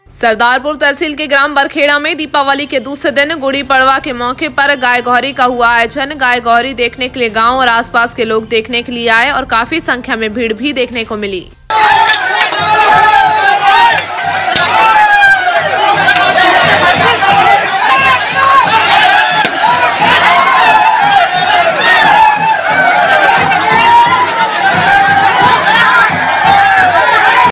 सरदारपुर तहसील के ग्राम बरखेड़ा में दीपावली के दूसरे दिन गुड़ी पड़वा के मौके पर गाय गौरी का हुआ आयोजन। गाय गौरी देखने के लिए गांव और आसपास के लोग देखने के लिए आए और काफी संख्या में भीड़ भी देखने को मिली।